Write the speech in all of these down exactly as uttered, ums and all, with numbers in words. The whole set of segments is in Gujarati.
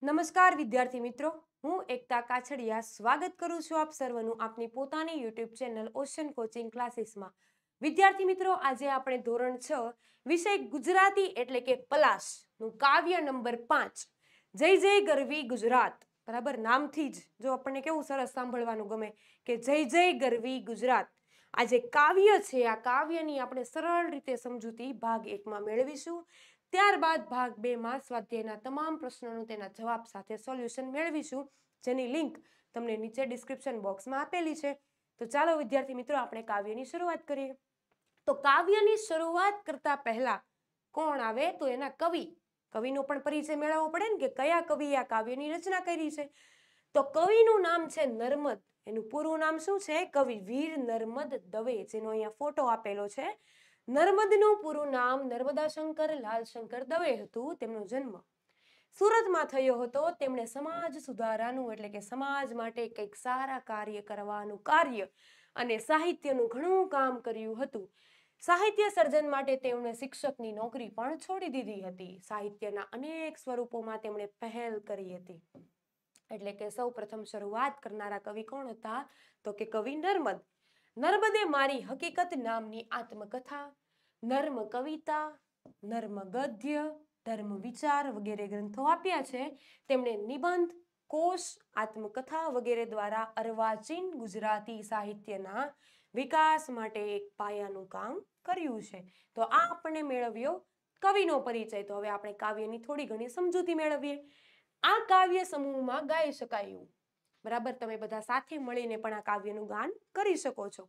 નમસ્કાર વિદ્યાર્થી મિત્રો, હું એકતા કાછડિયા સ્વાગત કરું છું આપ સર્વનું આપની પોતાની યુટ્યુબ ચેનલ ઓશન કોચિંગ ક્લાસીસમાં. વિદ્યાર્થી મિત્રો, આજે આપણે ધોરણ છ વિષય ગુજરાતી એટલે કે પલાશનું કાવ્ય નંબર પાંચ જય જય ગરવી ગુજરાત. બરાબર, નામથી જ જો આપણને કેવું સરસ સાંભળવાનું ગમે કે જય જય ગરવી ગુજરાત. આ જે કાવ્ય છે આ કાવ્યની આપણે સરળ રીતે સમજૂતી ભાગ એકમાં મેળવીશું. ત્યારબાદ ભાગ બે માં સ્વાધ્યાયના તમામ પ્રશ્નોનું તેના જવાબ સાથે સોલ્યુશન મેળવીશું, જેની લિંક તમને નીચે ડિસ્ક્રિપ્શન બોક્સમાં આપેલી છે. તો ચાલો વિદ્યાર્થી મિત્રો, આપણે કાવ્યની શરૂઆત કરીએ. તો કાવ્યની શરૂઆત કરતા પહેલા કોણ આવે તો એના કવિ. કવિનો પણ પરિચય મેળવવો પડે ને, કે કયા કવિએ આ કાવ્યની રચના કરી છે. તો કવિનું નામ છે નર્મદ. એનું પૂરું નામ શું છે? કવિ વીર નર્મદ દવે, જેનો અહીંયા ફોટો આપેલો છે. નર્મદનું પૂરું નામ નર્મદાશંકર લાલશંકર દવે હતું. તેમનો જન્મ સુરતમાં થયો હતો. તેમણે સમાજ સુધારાનું એટલે કે સમાજ માટે કંઈક સારા કાર્ય કરવાનું કાર્ય અને સાહિત્યનું ઘણું કામ કર્યું હતું. સાહિત્ય સર્જન માટે તેમણે શિક્ષકની નોકરી પણ છોડી દીધી હતી. સાહિત્યના અનેક સ્વરૂપોમાં તેમણે પહેલ કરી હતી. એટલે કે સૌ પ્રથમ શરૂઆત કરનારા કવિ કોણ હતા? તો કે કવિ નર્મદ. નર્મદે મારી હકીકત નામની આત્મકથા, નર્મ કવિતા, નર્મ ગદ્ય, ધર્મ વિચાર વગેરે ગ્રંથો આપ્યા છે. તેમણે નિબંધ, કોશ, આત્મકથા વગેરે દ્વારા અર્વાચીન ગુજરાતી સાહિત્યના વિકાસ માટે એક પાયાનું કામ કર્યું છે. તો આ આપણને મેળવ્યો કવિનો પરિચય. તો હવે આપણે કાવ્યની થોડી ઘણી સમજૂતી મેળવીએ. આ કાવ્ય સમૂહમાં ગાઈ શકાયું. બરાબર, તમે બધા સાથે મળીને પણ આ કાવ્યનું ગાન કરી શકો છો.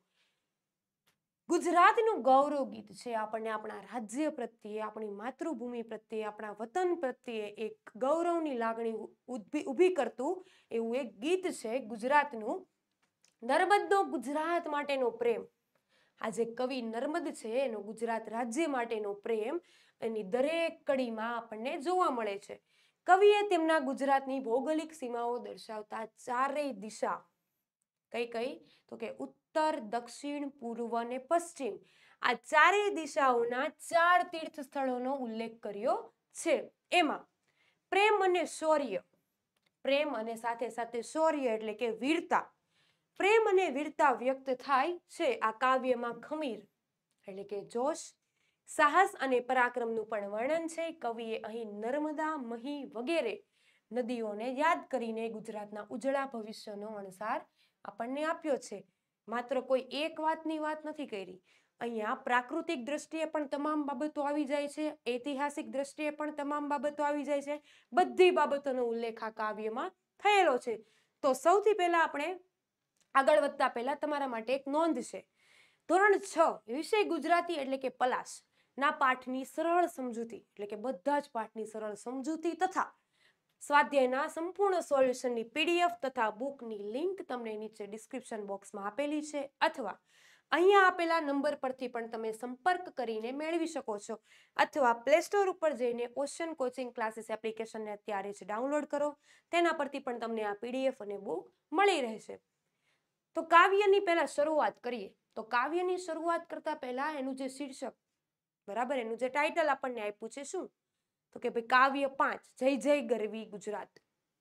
ગુજરાતનું ગૌરવ ગીત છે. આપણને આપણા રાજ્ય પ્રત્યે, આપણી માતૃભૂમિ પ્રત્યે, આપણા વતન પ્રત્યે એક ગૌરવની લાગણી ઊભી કરતું એવું એક ગીત છે ગુજરાતનું. નર્મદનો ગુજરાત માટેનો પ્રેમ. આ જે કવિ નર્મદ છે એનો ગુજરાત રાજ્ય માટેનો પ્રેમ એની દરેક કડીમાં આપણને જોવા મળે છે. કવિએ તેમના ગુજરાતની ભૌગોલિક સીમાઓ દર્શાવતા ચારેય દિશા, કઈ કઈ તો કે ઉત્તર, દક્ષિણ, પૂર્વ અને પશ્ચિમ, આ ચારેય દિશાઓના ચાર તીર્થ સ્થળોનો ઉલ્લેખ કર્યો છે. એમાં પ્રેમ અને શૌર્ય, પ્રેમ અને સાથે સાથે શૌર્ય એટલે કે વીરતા, પ્રેમ અને વીરતા વ્યક્ત થાય છે આ કાવ્યમાં. ખમીર એટલે કે જોશ, સાહસ અને પરાક્રમનું પણ વર્ણન છે. કવિએ અહીં નર્મદા, મહી વગેરે નદીઓને યાદ કરીને ગુજરાતના ઉજળા ભવિષ્યનો અણસાર આપણને આપ્યો છે. માત્ર કોઈ એક વાતની વાત નથી કરી. અહીંયા પ્રાકૃતિક દ્રષ્ટિએ પણ તમામ બાબતો આવી જાય છે, ઐતિહાસિક દ્રષ્ટિએ પણ તમામ બાબતો આવી જાય છે. બધી બાબતોનો ઉલ્લેખ આ કાવ્યમાં થયેલો છે. તો સૌથી પહેલા આપણે આગળ વધતા પહેલા તમારા માટે એક નોંધ છે. ધોરણ છ વિષય ગુજરાતી એટલે કે પલાશ ના પાઠની સરળ સમજૂતી એટલે કે બધા જ પાઠની સરળ સમજૂતી તથા સ્વાધ્યાયના સંપૂર્ણ સોલ્યુશનની પીડીએફ તથા બુકની લિંક તમને નીચે ડિસ્ક્રિપ્શન બોક્સમાં આપેલી છે, અથવા અહીંયા આપેલા નંબર પરથી પણ તમે સંપર્ક કરીને મેળવી શકો છો, અથવા પ્લે સ્ટોર ઉપર જઈને ઓશન કોચિંગ ક્લાસીસ એપ્લિકેશનને અત્યારે જ ડાઉનલોડ કરો. તેના પરથી પણ તમને આ પીડીએફ અને બુક મળી રહેશે. તો કાવ્યની પહેલા શરૂઆત કરીએ. તો કાવ્યની શરૂઆત કરતા પહેલા એનું જે શીર્ષક, બરાબર, એનું જે ટાઇટલ આપણને આપ્યું છે શું? તો કે ભાઈ કાવ્ય પાંચ જય જય ગરવી ગુજરાત.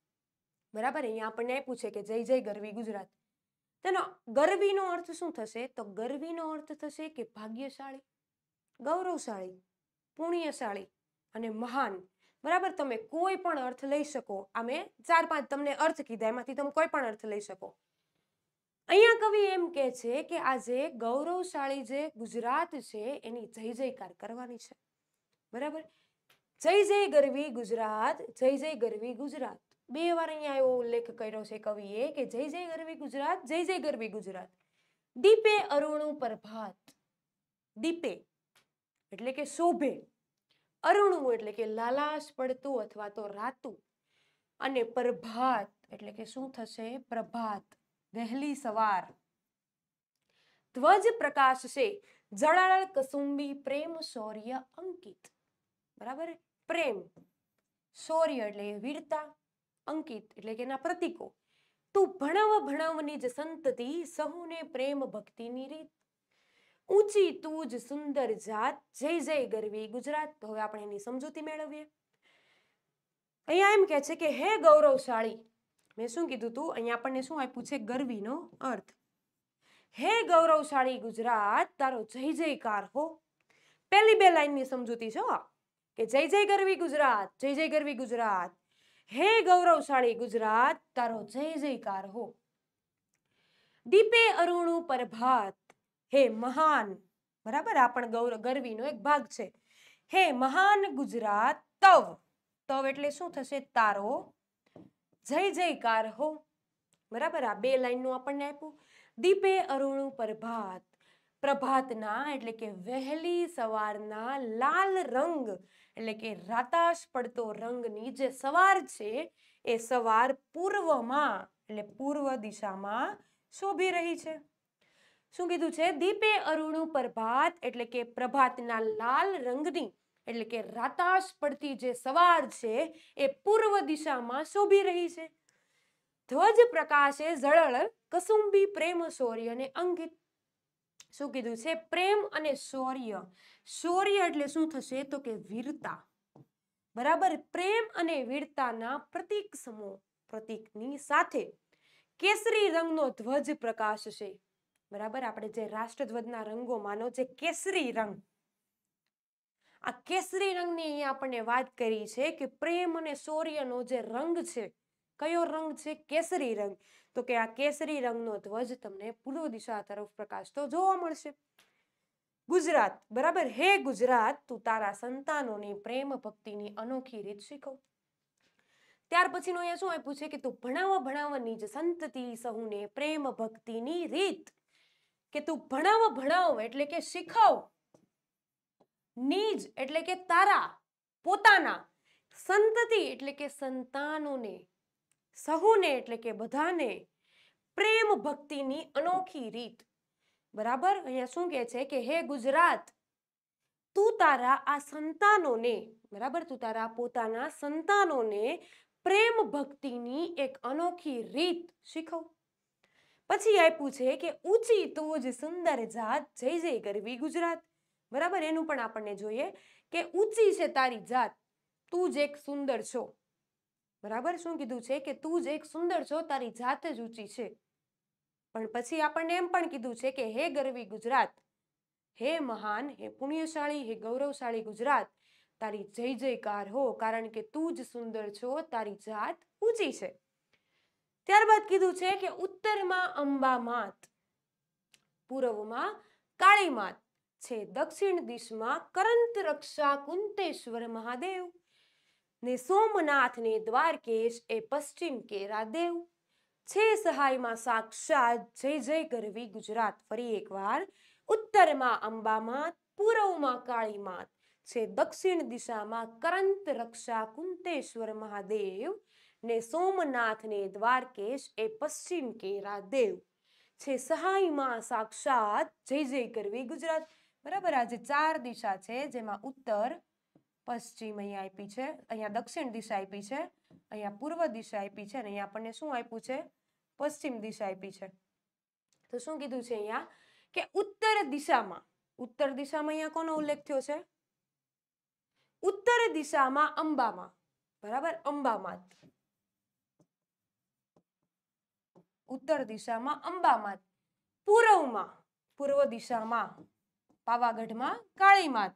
બરાબર, અહીંયા આપણને આપ્યું છે કે જય જય ગરવી ગુજરાત. તેનો ગરવીનો અર્થ શું થશે? તો ગરવીનો અર્થ થશે કે ભાગ્યશાળી, ગૌરવશાળી, પુણ્યશાળી અને મહાન. બરાબર, તમે કોઈ પણ અર્થ લઈ શકો. આ મેં ચાર પાંચ તમને અર્થ કીધા, એમાંથી તમે કોઈ પણ અર્થ લઈ શકો. અહીંયા કવિ એમ કે છે કે આ જે ગૌરવશાળી જે ગુજરાત છે એની જય જયકાર કરવાની છે. બરાબર, જય જય ગરવી ગુજરાત, જય જય ગરવી ગુજરાત. બે વાર અહીંયા એવો ઉલ્લેખ કર્યો છે કવિએ કે જય જય ગરવી ગુજરાત, જય જય ગરવી ગુજરાત. દીપે અરુણું પ્રભાત. દીપે એટલે કે શોભે, અરુણું એટલે કે લાલાશ પડતું અથવા તો રાતું, અને પ્રભાત એટલે કે શું થશે? પ્રભાત, વહેલી સવાર. ધ્વજ પ્રકાશ છે, જળાળ કસુંબી પ્રેમ શૌર્ય અંકિત. બરાબર, પ્રેમ, શૌર્ય એટલે વીરતા, અંકિત એટલે કે એના પ્રતીકો. તું ભણવ ભણવની જ સંતતિ, સહુને પ્રેમ ભક્તિની રીત. ઊંચી તું જ સુંદર જાત, જય જય ગરવી ગુજરાત. તો હવે આપણે એની સમજૂતી મેળવીએ. અહીંયા એમ કે છે કે હે ગૌરવશાળી, મેં શું કીધું તું, અહીંયા આપણને શું આપ્યું છે, ગરવીનો અર્થ. હે ગૌરવશાળી ગુજરાત, તારો જય જયકાર હો. પહેલી બે લાઈનની સમજૂતી છે કે જય જય ગરવી ગુજરાત, જય જય ગરવી ગુજરાત. હે ગૌરવશાળી ગુજરાત, તારો જય જયકાર હો. દીપે અરુણું પ્રભાત, હે મહાન, બરાબર, આ પણ ગૌરવ ગરવીનો એક ભાગ છે. હે મહાન ગુજરાત, તવ, તવ એટલે શું થશે, તારો જય જયકાર હો. બરાબર, આ બે લાઈનનું આપણને આપ્યું. દીપે અરુણું પ્રભાત, પ્રભાતના એટલે કે વહેલી સવારના લાલ રંગ એટલે કે રાતાશ પડતો રંગની જે સવાર છે એ સવાર પૂર્વમાં એટલે પૂર્વ દિશામાં શોભી રહી છે. શું કીધું છે, દીપે અરુણું પ્રભાત એટલે કે પ્રભાતના લાલ રંગની એટલે કે રાતાશ પડતી જે સવાર છે એ પૂર્વ દિશામાં શોભી રહી છે. ધ્વજ પ્રકાશે ઝળળ કસુંબી પ્રેમ શૌર્યને અંકિત. શું કીધું છે, પ્રેમ અને શૌર્ય. શૌર્ય એટલે શું થશે તો કે વીરતા, બરાબર. પ્રેમ અને વીરતાના પ્રતીક સમૂહ પ્રતીકની સાથે કેસરી રંગનો ધ્વજ પ્રકાશ છે, બરાબર. આપણે જે રાષ્ટ્રધ્વજના રંગોમાંનો જે કેસરી રંગ, આ કેસરી રંગની અહીંયા આપણને વાત કરી છે કે પ્રેમ અને શૌર્યનો જે રંગ છે, કયો રંગ છે, કેસરી રંગ. તો કે આ કેસરી રંગનો ધ્વજ તમને પૂર્વ દિશા તરફ પ્રકાશતો જોવા મળશે. ગુજરાત, બરાબર. હે ગુજરાત, તું તારા સંતાનોની પ્રેમ ભક્તિની અનોખી રીત શીખવ. ત્યાર પછીનું અહીંયા શું આપ્યું છે કે તું ભણાવવા ભણાવવાની જ સંતતિ સહુને પ્રેમ ભક્તિની રીત. કે તું ભણાવ ભણાવ એટલે કે શીખવ, નીજ એટલે કે તારા પોતાના, સંતતિ એટલે કે સંતાનોને, સહુને એટલે કે બધાને, પ્રેમ ભક્તિની અનોખી રીત. બરાબર. અહીંયા શું કહે છે કે હે ગુજરાત, તું તારા આ સંતાનોને, બરાબર, તું તારા પોતાના સંતાનોને પ્રેમ ભક્તિની એક અનોખી રીત શીખવ. પછી આપ્યું છે કે ઊંચી તું જ સુંદર જાત, જય જય ગરવી ગુજરાત. બરાબર, એનું પણ આપણને જોઈએ કે ઊંચી છે તારી જાત, તું જ એક સુંદર છો. બરાબર, શું કીધું છે કે તું જ એક સુંદર છો, તારી જાત જ ઊંચી છે. પણ પછી આપણને એમ પણ કીધું છે કે હે ગરવી ગુજરાત, હે મહાન, હે પુણ્યશાળી, હે ગૌરવશાળી ગુજરાત, તારી જય જયકાર હો, કારણ કે તું જ સુંદર છો, તારી જાત ઊંચી છે. ત્યારબાદ કીધું છે કે ઉત્તરમાં અંબા માત, પૂર્વમાં કાળી માત છે, દક્ષિણ દિશમાં કરંત રક્ષા કુંતેશ્વર મહાદેવ, ને સોમનાથ ને દ્વારકેશ એ પશ્ચિમ કેરા દેવ. છે સહાયમાં સાક્ષાત, જય જય ગરવી ગુજરાત. ફરી એકવાર, ઉત્તરમાં અંબા માત, પૂર્વમાં કાળી માત છે, દક્ષિણ દિશામાં કરંત રક્ષા કુંતેશ્વર મહાદેવ, ને સોમનાથ ને દ્વારકેશ એ પશ્ચિમ કેરા દેવ. છે સહાયમાં સાક્ષાત, જય જય ગરવી ગુજરાત. બરાબર, આ જે ચાર દિશા છે જેમાં ઉત્તર, પશ્ચિમ અહીંયા આપી છે, અહીંયા દક્ષિણ દિશા આપી છે, અહીંયા પૂર્વ દિશા આપી છે, અને અહીંયા આપણને શું આપ્યું છે, પશ્ચિમ દિશા આપી છે. તો શું કીધું છે અહીંયા કે ઉત્તર દિશામાં, ઉત્તર દિશામાં અહીંયા કોનો ઉલ્લેખ થયો છે, ઉત્તર દિશામાં અંબામાં, બરાબર, અંબામાત. ઉત્તર દિશામાં અંબામાત, પૂર્વમાં, પૂર્વ દિશામાં પાવાગઢમાં કાળીમાત.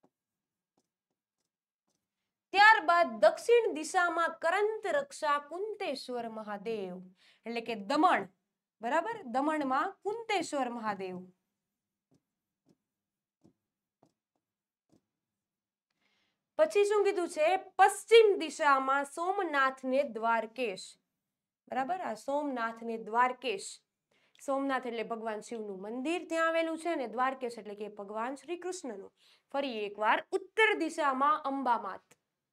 ત્યારબાદ દક્ષિણ દિશામાં કરંત રક્ષા કુંતેશ્વર મહાદેવ એટલે કે દમણ, બરાબર, દમણમાં કુંતેશ્વર મહાદેવ. પછી શું કીધું છે, પશ્ચિમ દિશામાં સોમનાથ ને દ્વારકેશ. બરાબર, આ સોમનાથ ને દ્વારકેશ. સોમનાથ એટલે ભગવાન શિવનું મંદિર ત્યાં આવેલું છે, અને દ્વારકેશ એટલે કે ભગવાન શ્રી કૃષ્ણનું. ફરી એકવાર, ઉત્તર દિશામાં અંબામાત,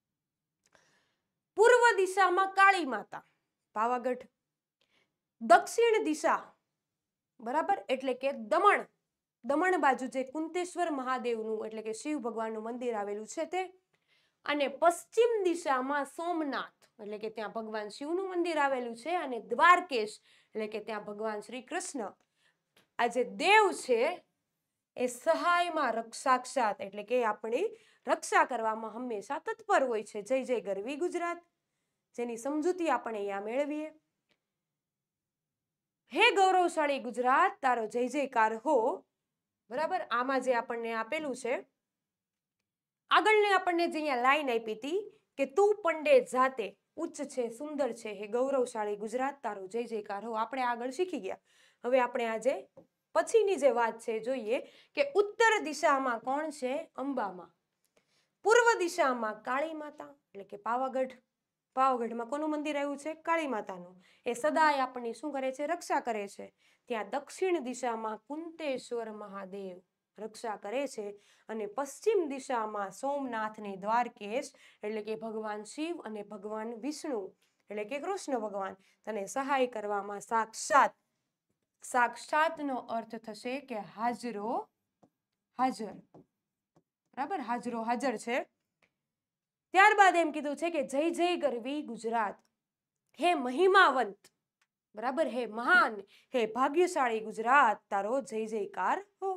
પૂર્વ દિશામાં કાળી માતા પાવાગઢ, દક્ષિણ દિશા, બરાબર, એટલે કે દમણ, દમણ બાજુ જે કુંતેશ્વર મહાદેવનું એટલે કે શિવ ભગવાનનું મંદિર આવેલું છે તે, અને પશ્ચિમ દિશામાં સોમનાથ એટલે કે ત્યાં ભગવાન શિવનું મંદિર આવેલું છે, અને દ્વારકેશ એટલે કે ત્યાં ભગવાન શ્રી કૃષ્ણ આ જે દેવ છે એ સહાયમાં રક્ષાક્ષાત એટલે કે આપણી રક્ષા કરવામાં હંમેશા તત્પર હોય છે. જય જય ગરવી ગુજરાત. જેની સમજૂતી આપણે અહીંયા મેળવીએ. હે ગૌરવશાળી ગુજરાત તારો જય જયકાર હો. બરાબર, આમાં જે આપણને આપેલું છે આગળને આપણને જે અહીંયા લાઈન આપી હતી કે તું પંડે જાતે ઉચ્ચ છે, સુંદર છે, હે ગૌરવશાળી ગુજરાત તારો જય જયકાર હો, આપણે આગળ શીખી ગયા. હવે આપણે આજે પછીની જે વાત છે જોઈએ કે ઉત્તર દિશામાં કોણ છે? અંબામાં. પૂર્વ દિશામાં કાળી માતા એટલે કે પાવાગઢ. પાવાગઢમાં કોનું મંદિર આવ્યું છે? કાળી માતાનું. એ સદાય આપણની શું કરે છે? રક્ષા કરે છે. ત્યાં દક્ષિણ દિશામાં કુંતેશ્વર મહાદેવ રક્ષા કરે છે અને પશ્ચિમ દિશામાં સોમનાથને દ્વારકેશ એટલે કે ભગવાન શિવ અને ભગવાન વિષ્ણુ એટલે કે કૃષ્ણ ભગવાન તને સહાય કરવામાં સાક્ષાત. સાક્ષાતનો અર્થ થશે કે હાજરો હાજર. બરાબર, હાજરો હાજર છે. ત્યારબાદ એમ કીધું છે કે જય જય ગરવી ગુજરાત, હે મહિમાવંત, બરાબર, હે મહાન, હે ભાગ્યશાળી ગુજરાત તારો જય જયકાર હો.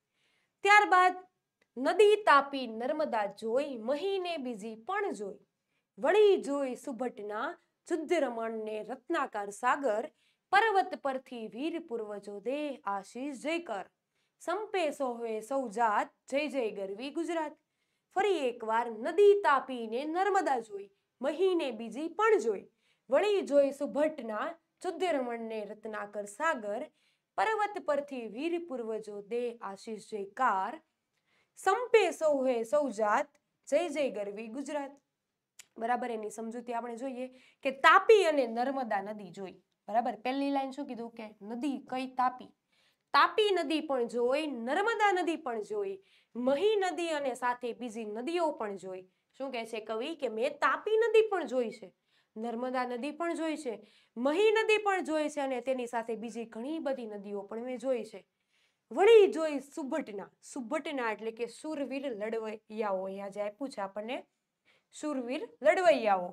ત્યારબાદ નદી તાપી નર્મદા જોઈ, મહીને બીજી પણ જોઈ, વળી જોઈ સુભટના શુદ્ધ રમણ ને રત્નાકર સાગર, પર્વત પરથી વીર પૂર્વજો દે આશીષ જય કર, સંપે સોહે સૌ જાત જય જય ગરવી ગુજરાત. ફરી એકવાર નદી તાપીને નર્મદા જોઈ, મહીને બીજી પણ જોઈ, વળી જોઈ સુભટના શુદ્ધ રમણને રત્નાકર સાગર, પર્વત પરથી વીર પૂર્વજો દે આશીષ જયકાર, સંપે સૌહે સૌ જાત જય જય ગરવી ગુજરાત. બરાબર, એની સમજૂતી આપણે જોઈએ કે તાપી અને નર્મદા નદી જોઈ. બરાબર, પહેલી લાઈન શું કીધું કે નદી કઈ? તાપી. તાપી નદી પણ જોઈ, નર્મદા નદી પણ જોઈ, મહી નદી અને સાથે બીજી નદીઓ પણ જોઈ. શું કહે છે કવિ કે મેં તાપી નદી પણ જોઈ છે, નર્મદા નદી પણ જોઈ છે, મહી નદી પણ જોઈ છે અને તેની સાથે બીજી ઘણી બધી નદીઓ પણ મેં જોઈ છે. વળી જોઈ સુભટના. સુભટના એટલે કે શૂરવીર લડવૈયાઓ. અહીંયા જે આપ્યું છે આપણને શૂરવીર લડવૈયાઓ.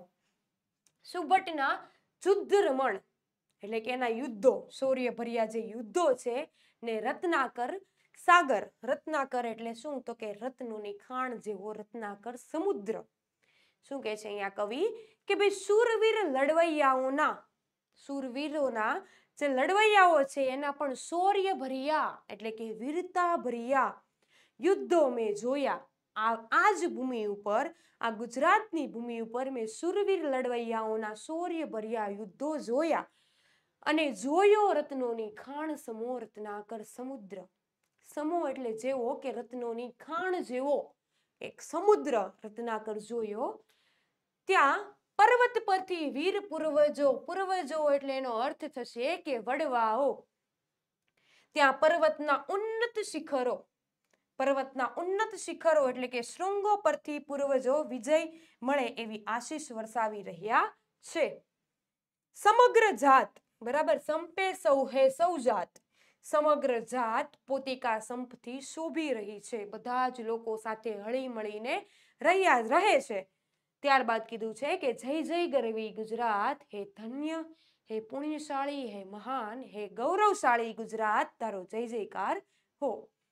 સુભટના શુદ્ધ રમણ એટલે કે એના યુદ્ધો, શૌર્ય ભર્યા જે યુદ્ધો છે ને રત્નાકર સાગર. રત્નાકર એટલે શું? તો કે રત્નોની ખાણ જેવો રત્નાકર સમુદ્ર. શું કહે છે અહીંયા કવિ કે ભાઈ શૂરવીર લડવૈયાઓના, શૂરવીરોના જે લડવૈયાઓ છે એના પણ શૌર્ય ભર્યા એટલે કે વીરતા ભર્યા યુદ્ધો મેં જોયા. આ આ જ ભૂમિ ઉપર, આ ગુજરાતની ભૂમિ ઉપર મેં શૂરવીર લડવૈયાઓના શૌર્ય ભર્યા યુદ્ધો જોયા અને જોયો રત્નોની ખાણ સમો રત્નાકર સમુદ્ર. સમો એટલે જેવો કે રત્નોની ખાણ જેવો એક સમુદ્ર રત્નાકર જોયો. ત્યાં પર્વત પરથી વીર પૂર્વજો, પૂર્વજો એટલે એનો અર્થ થશે કે વડવાઓ. ત્યાં પર્વતના ઉન્નત શિખરો, પર્વતના ઉન્નત શિખરો એટલે કે શૃંગો પરથી પૂર્વજો વિજય મળે એવી આશીષ વરસાવી રહ્યા છે. સમગ્ર જાત, બરાબર, સંપે સૌહે સૌ જાત, સમગ્ર જાત પોતિકા સંપથી શોભી રહી છે, બધા જ લોકો સાથે હળી મળીને રહ્યા રહે છે. ત્યારબાદ કીધું છે કે જય જય ગરવી ગુજરાત, હે ધન્ય, હે પુણ્યશાળી, હે મહાન, હે ગૌરવશાળી ગુજરાત તારો જય જયકાર હો.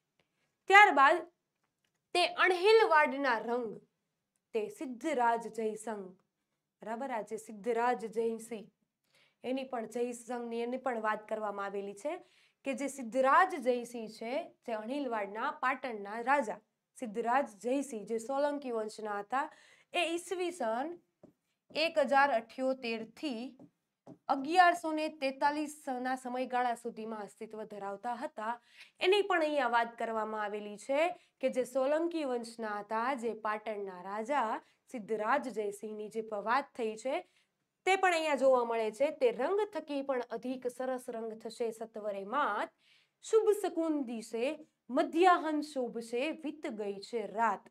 ત્યારબાદ તે અણહિલવાડના રંગ, તે સિદ્ધરાજ જયસંગ. બરાબર, આ જે સિદ્ધરાજ જયસિંહ એની પણ જયસંગની એની પણ વાત કરવામાં આવેલી છે કે જે સિદ્ધરાજ જયસિંહ છે જે અણહિલવાડના પાટણના રાજા સિદ્ધરાજ જયસિંહ જે સોલંકી વંશના હતા, એ ઈસવીસન એક હજાર અઠ્યોતેર થી અગિયારસો ને તેતાલીસ ના સમયગાળા સુધીમાં અસ્તિત્વ ધરાવતા હતા. એની પણ અહીંયા વાત કરવામાં આવેલી છે કે જે સોલંકી વંશના હતા, જે પાટણના રાજા સિદ્ધરાજ જયસિંહની જે વાત થઈ છે તે પણ અહીંયા જોવા મળે છે. તે રંગ થકી પણ અધિક સરસ રંગ થશે સત્વરે માત, શુભ શકુન દિશે મધ્યાહન શોભશે વીત ગઈ છે રાત,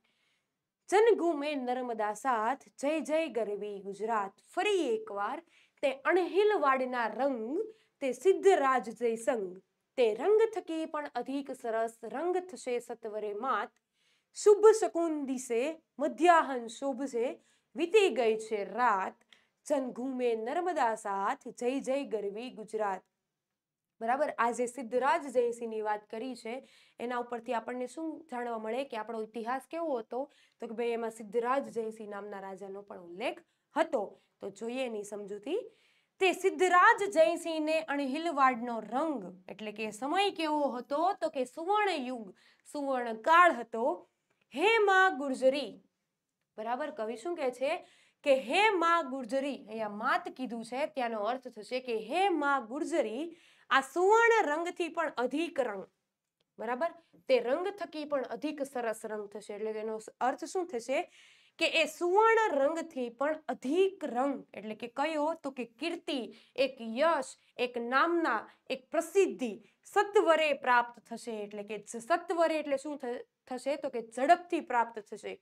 જન ઘૂમે નર્મદા સાથ જય જય ગરવી ગુજરાત. ફરી એકવાર તે અણહિલવાડના રંગ, તે સિદ્ધરાજ જયસંગ, તે રંગ થકી પણ અધિક સરસ રંગ થશે સત્વરે માત, શુભ શકુન દિશે મધ્યાહન શોભશે વીતી ગઈ છે રાત, જન ઘૂમે નર્મદા સાથ જય જય ગરવી ગુજરાત. બરાબર, આ જે સિદ્ધરાજ જયસિંહની વાત કરી છે એના ઉપરથી આપણને શું જાણવા મળે કે આપણો ઇતિહાસ કેવો હતો? તો કે ભાઈ એમાં સિદ્ધરાજ જયસિંહ નામના રાજાનો પણ ઉલ્લેખ હતો. તો જોઈએ એની સમજૂતી. તે સિદ્ધરાજ જયસિંહને અણહિલવાડનો રંગ એટલે કે સમય કેવો હતો તો કે સુવર્ણ યુગ, સુવર્ણ કાળ હતો. હે માં ગુર્જરી, બરાબર, કવિ શું કહે છે કે હે માં ગુર્જરી, અહીંયા માત કીધું છે, ત્યાંનો અર્થ થશે કે હે માં ગુર્જરી, આ સુવર્ણ રંગથી પણ અધિક રંગ, બરાબર, તે રંગ થકી પણ અધિક સરસ રંગ થશે. એટલે તેનો અર્થ શું થશે કે એ સુવર્ણ રંગથી પણ અધિક રંગ એટલે કે કયો તો કે કીર્તિ, એક યશ, એક નામના, એક પ્રસિદ્ધિ સત્વરે પ્રાપ્ત થશે. એટલે કે સત્વરે એટલે શું થશે તો કે ઝડપથી પ્રાપ્ત થશે.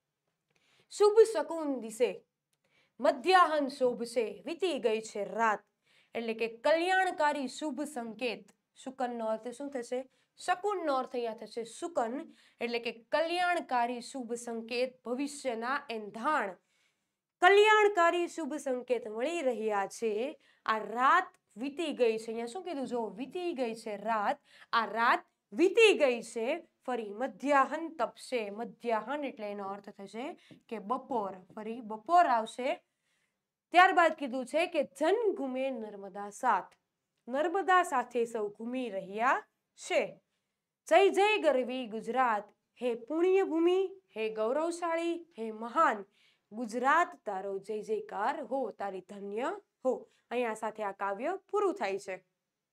શુભ શકુન દિશે, મધ્યાહન શોભશે, વીતી ગઈ છે રાત, એટલે કે કલ્યાણકારી શુભ સંકેત. શુકનનો અર્થ શું થશે? શકુનનો અર્થ અહીંયા થશે શુકન, એટલે કે કલ્યાણકારી શુભ સંકેત, ભવિષ્યના એંધાણ. કલ્યાણકારી શુભ સંકેત મળી રહ્યા છે. આ રાત વીતી ગઈ છે, અહીંયા શું કીધું જો વીતી ગઈ છે રાત, આ રાત વીતી ગઈ છે. ફરી મધ્યાહન તપશે, મધ્યાહન એટલે એનો અર્થ થશે કે બપોર, ફરી બપોર આવશે. ત્યારબાદ કીધું છે કે જન ઘૂમે નર્મદા સાથ, નર્મદા સાથે સૌ ઘૂમી રહ્યા છે. જય જય ગરવી ગુજરાત, હે પુણ્ય ભૂમિ, હે ગૌરવશાળી, હે મહાન ગુજરાત, તારો જય જયકાર હો, તારી ધન્ય હો. અહીંયા સાથે આ કાવ્ય પૂરું થાય છે.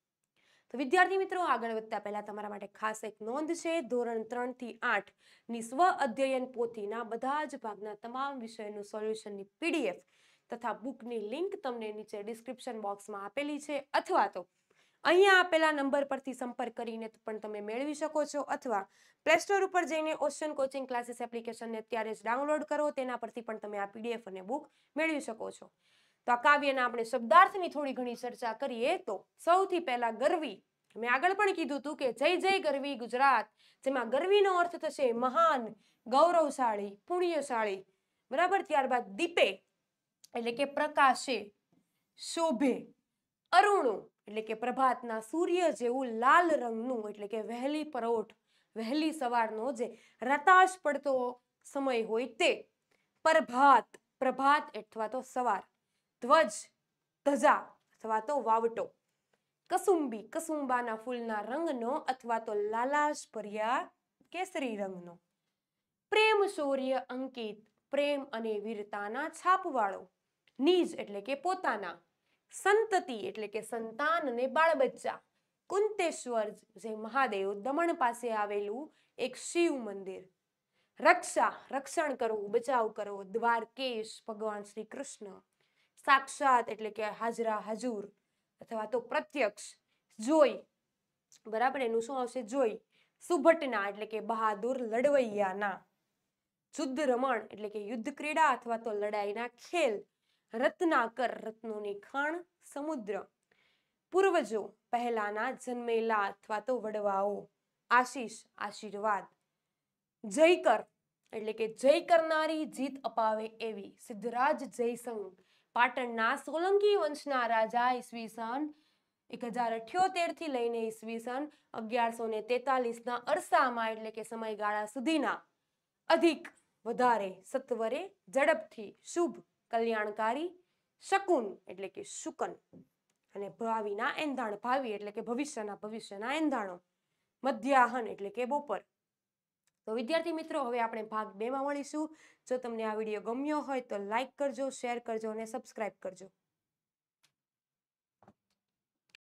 તો વિદ્યાર્થી મિત્રો, આગળ વધતા પહેલા તમારા માટે ખાસ એક નોંધ છે. ધોરણ ત્રણ થી આઠ ની સ્વ અધ્યયન પોથીના બધા જ ભાગના તમામ વિષયનું સોલ્યુશનની પીડીએફ તથા બુકની લિંક તમને નીચે ડિસ્ક્રિપ્શન બોક્સમાં આપેલી છે, અથવા તો અહીંયા આપેલા નંબર પરથી સંપર્ક કરીને પણ તમે મેળવી શકો છો, અથવા પ્લે સ્ટોર ઉપર જઈને ઓશન કોચિંગ ક્લાસીસ એપ્લિકેશનને અત્યારે જ ડાઉનલોડ કરો, તેના પરથી પણ તમે આ પીડીએફ અને બુક મેળવી શકો છો. તો આ કાવ્યના આપણે શબ્દાર્થની થોડી ઘણી ચર્ચા કરીએ તો સૌથી પહેલા ગરવી, મેં આગળ પણ કીધું હતું કે જય જય ગરવી ગુજરાત, જેમાં ગરવીનો અર્થ થશે મહાન, ગૌરવશાળી, પુણ્યશાળી, બરાબર. ત્યારબાદ દીપે એટલે કે પ્રકાશે, શોભે, અરુણું એટલે કે પ્રભાતના સૂર્ય જેવું લાલ રંગનું એટલે કે વહેલી પરોઢ, વહેલી સવારનો જે રતાશ પડતો સમય હોય તે. પ્રભાત, પ્રભાત અથવા તો સવાર. ધ્વજ, ધજા અથવા તો વાવટો. કસુંબી, કસુંબાના ફૂલના રંગનો અથવા તો લાલાશ ભર્યા કેસરી રંગનો. પ્રેમ શૌર્ય અંકિત, પ્રેમ અને વીરતાના છાપવાળો. નિજ એટલે કે પોતાના. સંતતિ એટલે કે સંતાન અને બાળ બચ્ચા. કુંતેશ્વર, જે મહાદેવ દમણ પાસે આવેલું એક શિવ મંદિર. રક્ષા, રક્ષણ કરવું, બચાવ કરવો. દ્વારકેશ, ભગવાન શ્રી કૃષ્ણ. સાક્ષાત એટલે કે હાજરા હાજુર અથવા તો પ્રત્યક્ષ. જોઈ, બરાબર, એનું શું આવશે? જોઈ. સુભટના એટલે કે બહાદુર લડવૈયાના. યુદ્ધ રમણ એટલે કે યુદ્ધ ક્રીડા અથવા તો લડાઈના ખેલ. રત્નાકર, રત્નોની ખાણ, સમુદ્ર. પૂર્વજો, પહેલાના જન્મેલા અથવા તો વડવાઓ. આશીષ, આશીર્વાદ. જયકર એટલે કે જય કરનારી, જીત અપાવે એવી. સિદ્ધરાજ જયસિંહ, પાટણના સોલંકી વંશના રાજા, ઈસવીસન એક હજાર અઠ્યોતેર થી લઈને ઈસવીસન અગિયારસો ને તેતાલીસ ના અરસામાં એટલે કે સમયગાળા સુધીના અધિક, વધારે, સત્વરે, ઝડપથી, શુભ, કલ્યાણકારી. શકુન એટલે કે શુકન અને ભાવિના એંધાણ, ભાવિ એટલે કે ભવિષ્યના, ભવિષ્યના એંધાણો. મધ્યાહન એટલે કે બપોર. તો વિદ્યાર્થી મિત્રો, હવે આપણે ભાગ બે માં મળીશું. જો તમને આ વિડીયો ગમ્યો હોય તો લાઈક કરજો, શેર કરજો અને સબસ્ક્રાઇબ કરજો.